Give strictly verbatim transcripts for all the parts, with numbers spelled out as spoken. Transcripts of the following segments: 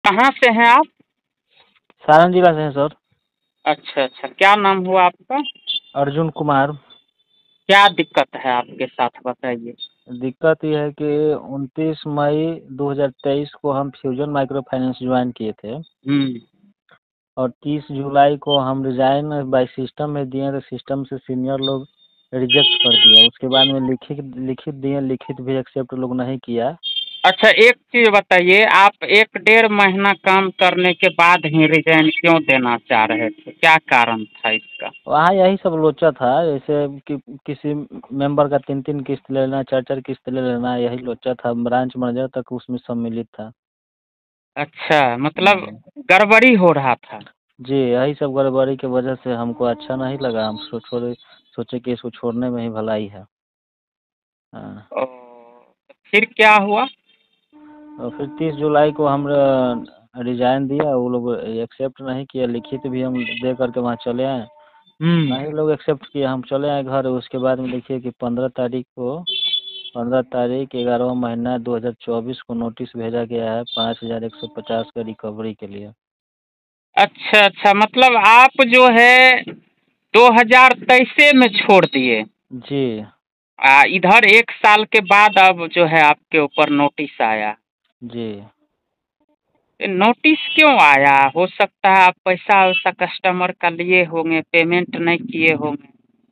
कहाँ से हैं आप? सारण जिला से हैं सर। अच्छा अच्छा, क्या नाम हुआ आपका? अर्जुन कुमार। क्या दिक्कत है आपके साथ बताइए। दिक्कत ये है कि उनतीस मई दो हज़ार तेईस को हम फ्यूजन माइक्रो फाइनेंस ज्वाइन किए थे हम्म। और तीस जुलाई को हम रिजाइन बाय सिस्टम में दिए, तो सिस्टम से सीनियर लोग रिजेक्ट कर दिया। उसके बाद में लिखित लिखित दिए, लिखित भी एक्सेप्ट लोग नहीं किया। अच्छा, एक चीज बताइए, आप एक डेढ़ महीना काम करने के बाद ही रिजाइन क्यों देना चाह रहे थे? क्या कारण था इसका? वहाँ यही सब लोचा था, जैसे कि किसी मेंबर का तीन तीन किस्त ले लेना, चार चार किस्त ले लेना, यही लोचा था। ब्रांच मैनेजर तक उसमें सम्मिलित था। अच्छा, मतलब जी गड़बड़ी हो रहा था। जी, यही सब गड़बड़ी की वजह से हमको अच्छा नहीं लगा। हम सो छोड़े सोचे कि इसको छोड़ने में ही भलाई है। हाँ। ओ, तो फिर क्या हुआ? और फिर तीस जुलाई को हम रिजाइन दिया, वो लोग एक्सेप्ट नहीं किया। लिखित भी हम दे करके वहाँ चले आए, हम्म। नहीं लोग एक्सेप्ट किया। हम चले आए घर। उसके बाद में देखिए कि पंद्रह तारीख को पंद्रह तारीख ग्यारहवा महीना दो हज़ार चौबीस को नोटिस भेजा गया है पाँच हज़ार एक सौ पचास का रिकवरी के लिए। अच्छा अच्छा, मतलब आप जो है दो हजार तेईस में छोड़ दिए। जी आ, इधर एक साल के बाद अब जो है आपके ऊपर नोटिस आया। जी। ये नोटिस क्यों आया? हो सकता है आप पैसा वैसा कस्टमर का लिए होंगे, पेमेंट नहीं किए होंगे।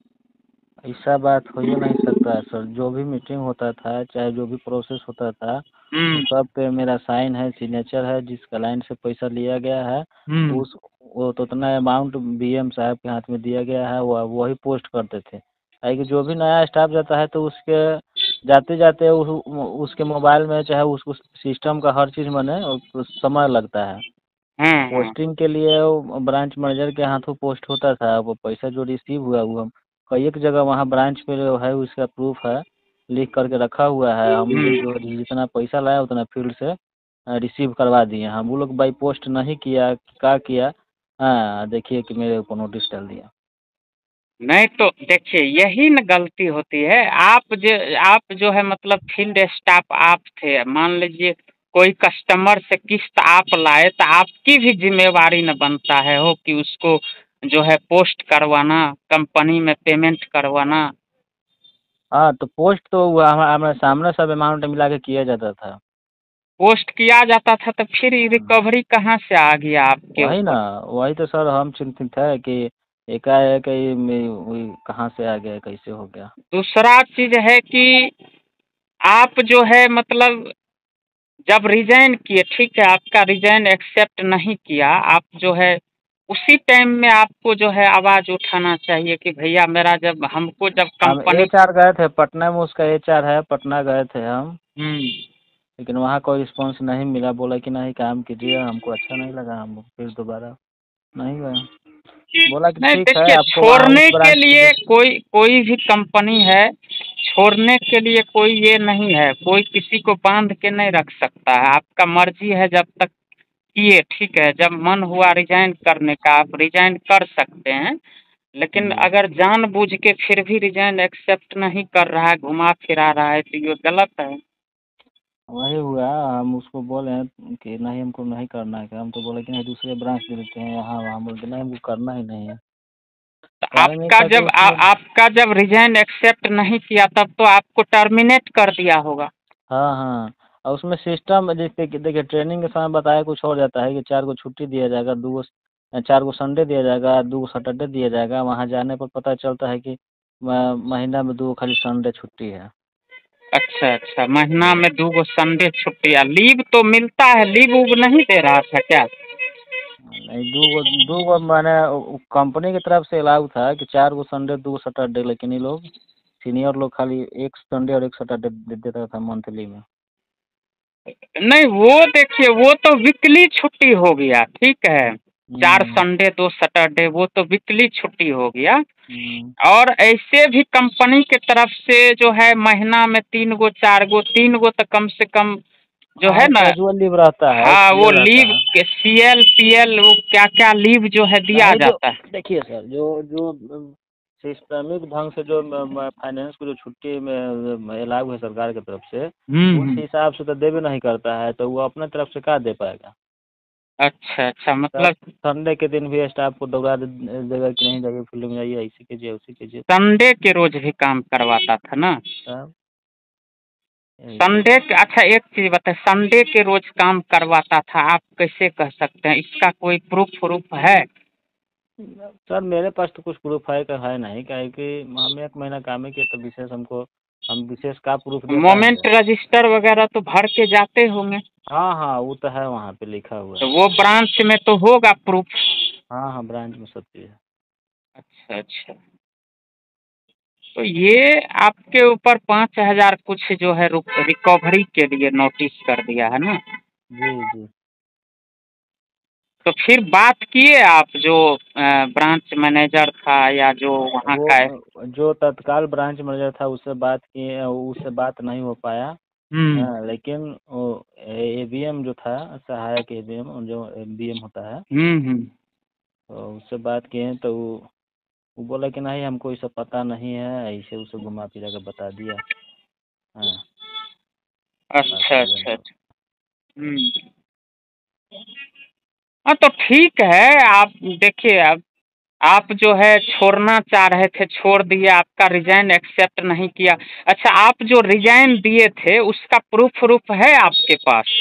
ऐसा बात हो ही नहीं सकता है सर। जो भी मीटिंग होता था, चाहे जो भी प्रोसेस होता था, वो हम्म सब पे मेरा साइन है, सिग्नेचर है। जिस क्लाइंट से पैसा लिया गया है, हम्म। उस वो तो उतना अमाउंट बीएम साहब के हाथ में दिया गया है, वो वही पोस्ट करते थे। है कि जो भी नया स्टाफ जाता है तो उसके जाते जाते उस, उसके मोबाइल में चाहे उसको सिस्टम का हर चीज़ बने, और समय लगता है। हाँ हाँ। पोस्टिंग के लिए वो ब्रांच मैनेजर के हाथों पोस्ट होता था। वो पैसा जो रिसीव हुआ, वो हम कई एक जगह वहाँ ब्रांच पे जो है उसका प्रूफ है, लिख करके रखा हुआ है। हम हम्म। जो जितना पैसा लाया उतना फील्ड से रिसीव करवा दिए। हम वो लोग बाई पोस्ट नहीं किया, क्या किया? हाँ, देखिए कि मेरे ऊपर नोटिस डाल दिया। नहीं तो देखिए, यही न गलती होती है। आप जो आप जो है मतलब फील्ड स्टाफ आप थे, मान लीजिए कोई कस्टमर से किस्त आप लाए तो आपकी भी जिम्मेवारी न बनता है हो कि उसको जो है पोस्ट करवाना, कंपनी में पेमेंट करवाना। हाँ, तो पोस्ट तो वो हमा- हमारे सामने सब अमाउंट मिला के किया जाता था। पोस्ट किया जाता था तो फिर हम्म। रिकवरी कहाँ से आ गया आपके वही ना, ऊपर? वही तो सर हम चिंतित है कि एकाएक ही में वही कहाँ से आ गया, कैसे हो गया। दूसरा चीज है कि आप जो है मतलब जब रिजाइन किए, ठीक है, आपका रिजाइन एक्सेप्ट नहीं किया, आप जो है उसी टाइम में आपको जो है आवाज उठाना चाहिए कि भैया मेरा जब हमको जब हम कंपनी। एच आर गए थे पटना में, उसका एच आर है, पटना गए थे हम। हम्म। लेकिन वहाँ कोई रिस्पॉन्स नहीं मिला। बोला कि नहीं काम कीजिए। हमको अच्छा नहीं लगा, हम फिर दोबारा नहीं गए। बोला कि नहीं ठीक है, देखिए, आपको वहाँ उस छोड़ने के ब्रांच पे लिए देख। कोई कोई भी कंपनी है, छोड़ने के लिए कोई ये नहीं है, कोई किसी को बांध के नहीं रख सकता है। आपका मर्जी है जब तक किए, ठीक है, जब मन हुआ रिजाइन करने का आप रिजाइन कर सकते हैं। लेकिन जी अगर जानबूझ के फिर भी रिजाइन एक्सेप्ट नहीं कर रहा है, घुमा फिरा रहा है, तो ये गलत है। वही हुआ। हम उसको बोले हैं कि नहीं, हमको नहीं करना है। हम तो बोले कि नहीं, दूसरे ब्रांच दे देते हैं यहाँ वहाँ। बोलते नहीं, हमको करना ही नहीं है। तो कारण ये आपका था कि जब आ, उसमें। आपका जब रिजाइन एक्सेप्ट नहीं किया तब तो आपको टर्मिनेट कर दिया होगा। हाँ हाँ। और उसमें सिस्टम जैसे कि देखिए, ट्रेनिंग के समय बताया कुछ और जाता है कि चार को छुट्टी दिया जाएगा, दो को चार को संडे दिया जाएगा, दो को सैटरडे दिया जाएगा। वहाँ जाने पर पता चलता है कि म- महीना में दो को खाली संडे छुट्टी है। अच्छा अच्छा, महीना जी। में दो गो संडे छुट्टी, लीव तो मिलता है, लीव उव नहीं दे रहा था क्या? नहीं, दो गो दो गो मैंने कंपनी की तरफ से अलाउ था कि चार को संडे, दो को सैटरडे। लेकिन ये लोग सीनियर लोग खाली एक संडे और एक सैटरडे दे देता था मंथली में। नहीं, वो देखिए, वो तो वीकली छुट्टी हो गया, ठीक है। चार हम्म संडे दो सैटरडे वो तो वीकली छुट्टी हो गया। हम्म। और ऐसे भी कंपनी के तरफ से जो है महीना में तीन गो चार गो तीन गो तो कम से कम जो हाँ, है वो ना। कैजुअल लीव रहता है, हाँ, वो सीएल रहता लीव है। के सी एल पी एल वो क्या क्या लीव जो है दिया नहीं, जो जाता है। देखिए सर, जो जो सिस्टमिक ढंग से जो फाइनेंस को जो छुट्टी में अलाउ है सरकार की तरफ से, हम्म उस हम्म। हिसाब से तो देवे नहीं करता है, तो वो अपने तरफ से क्या दे पाएगा। अच्छा अच्छा, तब मतलब संडे के दिन भी स्टाफ को दौड़ा दे देगा कि नहीं जाइए फील्ड में जाइए, ऐसे कीजिए वैसे कीजिए। संडे के रोज भी काम करवाता था ना? तब यही सब संडे के, अच्छा एक चीज बताए, संडे के रोज काम करवाता था, आप कैसे कह सकते हैं? इसका कोई प्रूफ प्रूफ है? सर मेरे पास तो कुछ प्रूफ है का है नहीं, क्या है कि हम एक महीना काम ही किए तो विशेष हमको हम विशेष का प्रूफ दे मोमेंट पाएंगे। रजिस्टर वगैरह तो भर के जाते होंगे? हाँ हाँ वो तो है, वहाँ पे लिखा हुआ तो है। वो ब्रांच में तो होगा प्रूफ? हाँ हाँ ब्रांच में सब चीज़ है। अच्छा अच्छा, तो ये आपके ऊपर पाँच हजार कुछ जो है रिकवरी के लिए नोटिस कर दिया है ना? जी जी। तो फिर बात किए आप जो ब्रांच मैनेजर था या जो वहाँ वो का है? अ, जो तत्काल ब्रांच मैनेजर था उससे बात किए, उससे बात नहीं हो पाया। हम्म हाँ लेकिन वो एबीएम जो था, सहायक एबीएम जो बीएम होता है, हम्म हम्म। तो उससे बात किए हैं तो वो वो बोला कि नहीं हमको ये सब पता नहीं है, ऐसे उसे घुमा फिरा के बता दिया। हाँ बात अच्छा हुआ अच्छा नहीं। अच्छा। हम्म। हाँ तो ठीक है, आप देखिए, अब आप जो है छोड़ना चाह रहे थे, छोड़ दिए, आपका रिजाइन एक्सेप्ट नहीं किया। अच्छा, आप जो रिजाइन दिए थे उसका प्रूफ प्रूफ है आपके पास?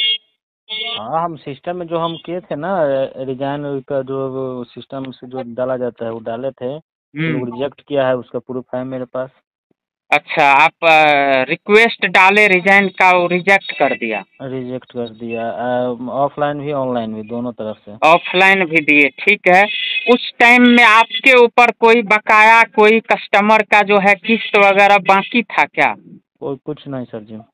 हाँ हम सिस्टम में जो हम किए थे ना, रिजाइन का जो सिस्टम से जो डाला जाता है वो डाले थे, वो लोग हम्म। रिजेक्ट किया है, उसका प्रूफ है मेरे पास। अच्छा, आप रिक्वेस्ट डाले रिजाइन का, वो रिजेक्ट कर दिया? रिजेक्ट कर दिया, ऑफलाइन भी ऑनलाइन भी दोनों तरफ से। ऑफलाइन भी दिए, ठीक है। उस टाइम में आपके ऊपर कोई बकाया, कोई कस्टमर का जो है किस्त वगैरह बाकी था क्या? कोई कुछ नहीं सर जी।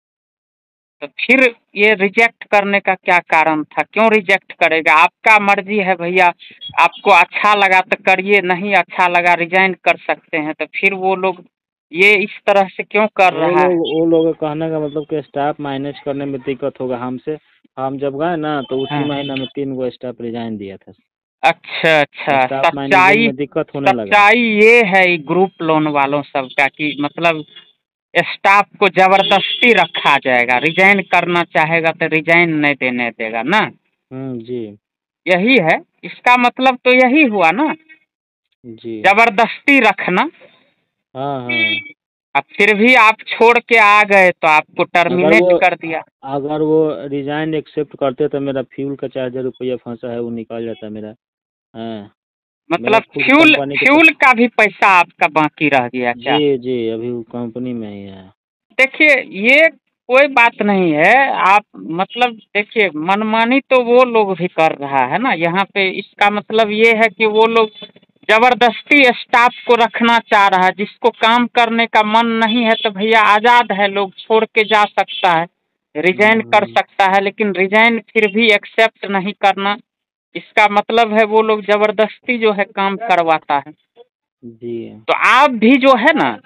तो फिर ये रिजेक्ट करने का क्या कारण था? क्यों रिजेक्ट करेगा? आपका मर्जी है भैया, आपको अच्छा लगा तो करिए, नहीं अच्छा लगा रिजाइन कर सकते हैं। तो फिर वो लोग ये इस तरह से क्यों कर वो रहा लोग है? वो लोग का कहने का मतलब कि स्टाफ मैनेज करने में दिक्कत होगा हमसे। हम जब गए ना तो उसी हाँ। महीना में तीन गो स्टाफ रिजाइन दिया था। अच्छा अच्छा, स्टाफ मैनेजिंग सच्चाई, में दिक्कत होने लगा। सच्चाई ये है ये ग्रुप लोन वालों सब का कि मतलब स्टाफ को जबरदस्ती रखा जाएगा, रिजाइन करना चाहेगा तो रिजाइन नहीं देने देगा ना? हम्म जी। यही है, इसका मतलब तो यही हुआ ना, जी। जबरदस्ती रखना। हाँ हाँ। अब फिर भी आप छोड़ के आ गए तो आपको अगर वो टर्मिनेट कर दिया। अगर वो रिजाइन एक्सेप्ट करते तो मेरा फ्यूल का चार हजार रुपया फंसा है वो निकाल जाता मेरा। हाँ मेरा मतलब खुद फ्यूल, कंपनी के फ्यूल का भी पैसा आपका बाकी रह गया क्या? जी जी अभी वो कंपनी में ही है। देखिए, ये कोई बात नहीं है। आप मतलब देखिए, मनमानी तो वो लोग भी कर रहा है ना यहाँ पे। इसका मतलब ये है कि वो लोग जबरदस्ती स्टाफ को रखना चाह रहा है। जिसको काम करने का मन नहीं है तो भैया आज़ाद है, लोग छोड़ के जा सकता है, रिजाइन कर हम्म, सकता है, लेकिन रिजाइन फिर भी एक्सेप्ट नहीं करना, इसका मतलब है वो लोग जबरदस्ती जो है काम करवाता है। जी। तो आप भी जो है ना,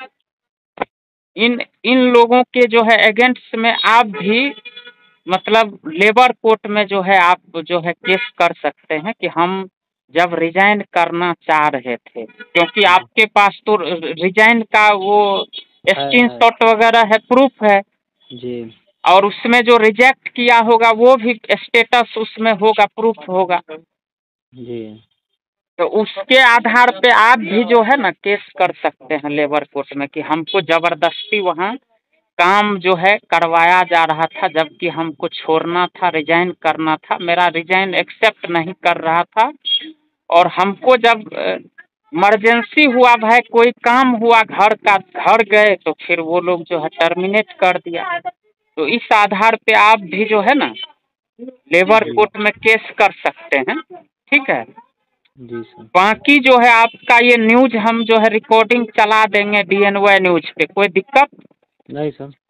इन इन लोगों के जो है अगेंस्ट में आप भी मतलब लेबर कोर्ट में जो है आप जो है केस कर सकते हैं कि हम जब रिजाइन करना चाह रहे थे, क्योंकि आपके पास तो रिजाइन का वो है है। स्क्रीनशॉट वगैरह है, प्रूफ है। जी और उसमें जो रिजेक्ट किया होगा वो भी स्टेटस उसमें होगा, प्रूफ होगा। जी। तो उसके आधार पे आप भी जो है ना केस कर सकते हैं लेबर कोर्ट में कि हमको जबरदस्ती वहाँ काम जो है करवाया जा रहा था, जबकि हमको छोड़ना था, रिजाइन करना था, मेरा रिजाइन एक्सेप्ट नहीं कर रहा था। और हमको जब इमरजेंसी हुआ, भाई कोई काम हुआ घर का, घर गए तो फिर वो लोग जो है टर्मिनेट कर दिया। तो इस आधार पे आप भी जो है ना लेबर जी कोर्ट में केस कर सकते हैं, ठीक है। जी सर। बाकी जो है आपका ये न्यूज हम जो है रिकॉर्डिंग चला देंगे डी एन वाई न्यूज पे, कोई दिक्कत? नहीं सर।